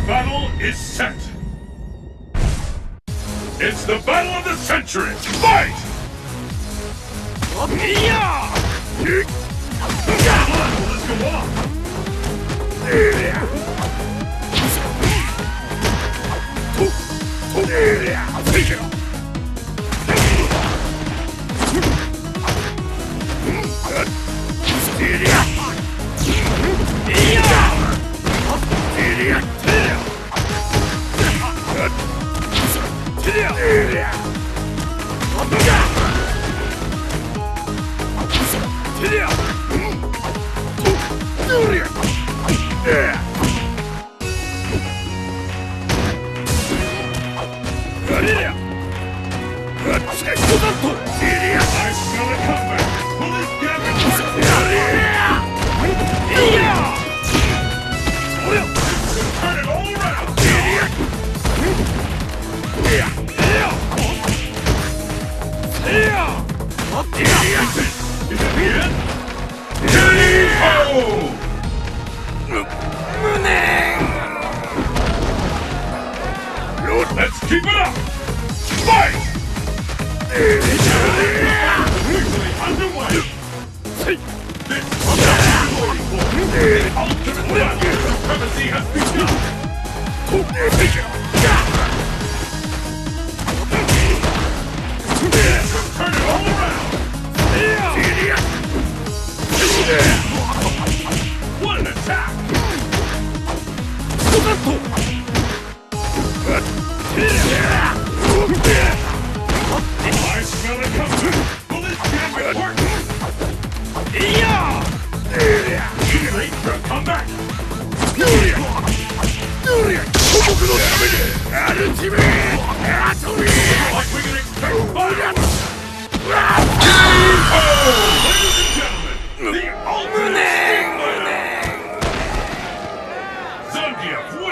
battle is set! It's the battle of the century! Fight! Let's go on! Take it! Let's keep it up! Fight! Underway! This is what we're waiting for! The ultimate battle of supremacy has begun! Turn it all around! What an attack! I smell it coming! Will this damage work? Too late for a comeback! Like we can expect fire! Ladies and gentlemen, the ultimate Sting Fighter! Zangief